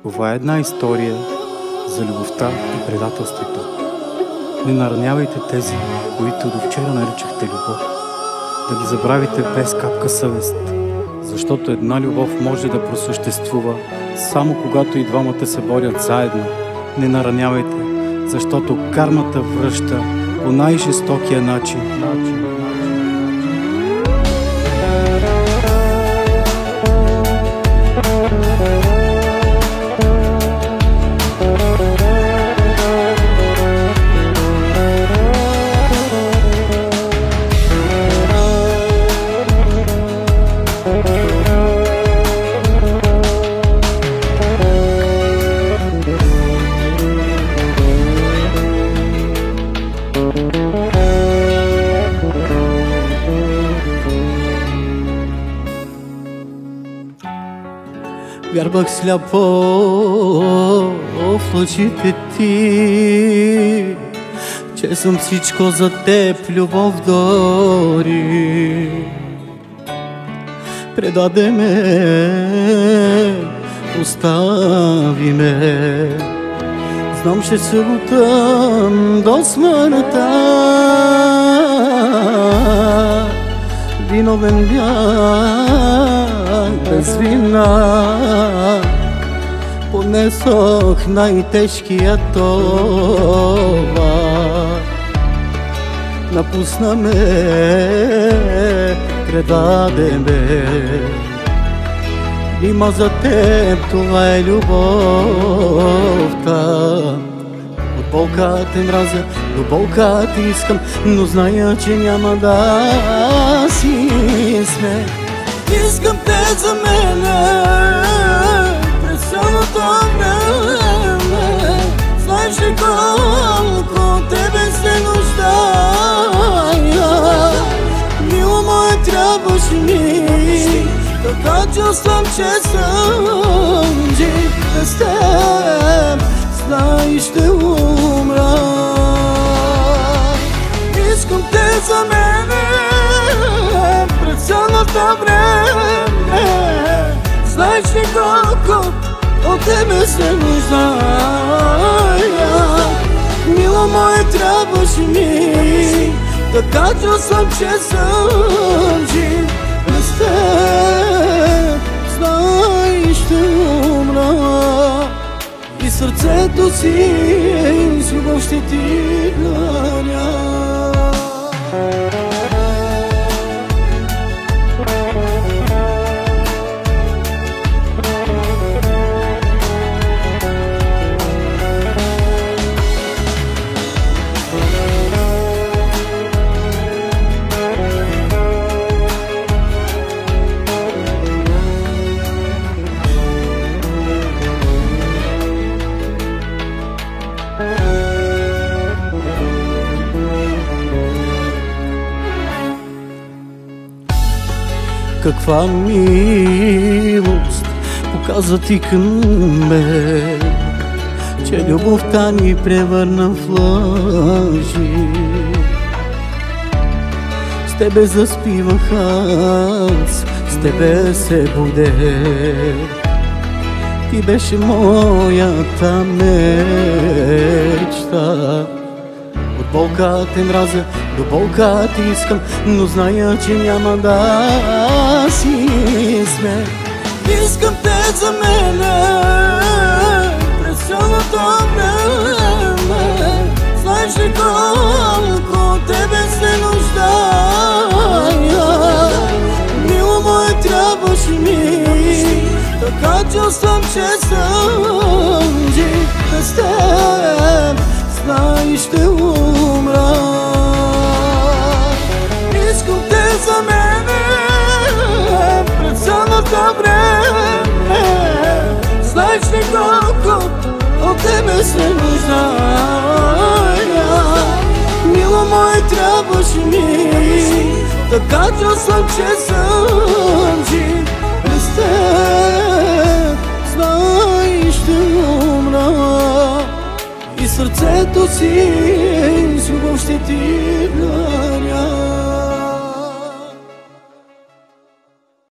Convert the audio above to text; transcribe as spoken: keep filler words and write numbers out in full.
Това е една история за любовта и предателството. Не наранявайте тези, които до вчера наричахте любов. Да ги забравите без капка съвест, защото една любов може да просъществува само когато и двамата се борят заедно. Не наранявайте, защото кармата връща по най-жестокия начин. Вярвах сляпо в лъжите ти, че съм всичко за теб, любов дори. Предаде ме, остави ме, знам, ще се лутам до смъртта. Виновен бях без вина, понесох най-тежкия товар. Напусна ме, предаде ме, има за теб, това е любовта. От болка те мразя, до болка ти искам, но зная, че няма да си сме. Искам те за мене през цялото време. Знаеш ли колко от тебе се нуждая? Мило мое, трябваш ми, така чувствам, че съм жив без теб. Знай, ще умра. Искам те за мене през цялото време. Знаеш ли колко от тебе се нуждая? Мило мое, трябваш ми, така чувствам, че съм жив без теб. Знай, ще умра. И сърцето си с любов ще ти даря. Каква милост показа ти към мен, че любовта ни превърна в лъжи. С тебе заспивах аз, с тебе се будех. Ти беше моята мечта. От болка те мразя, до болка ти искам, но зная, че няма да си сме. Искам те за мене през цялото време. Знаеш ли колко от тебе се нуждая? Мило мое, трябваш ми, така чувствам, че съм жив без теб. Знай, ще умра. Искам те за мене през цялото време. Знаеш ли колко от тебе се нуждая? Мило мое, трябваш ми, така чувствам, че съм жив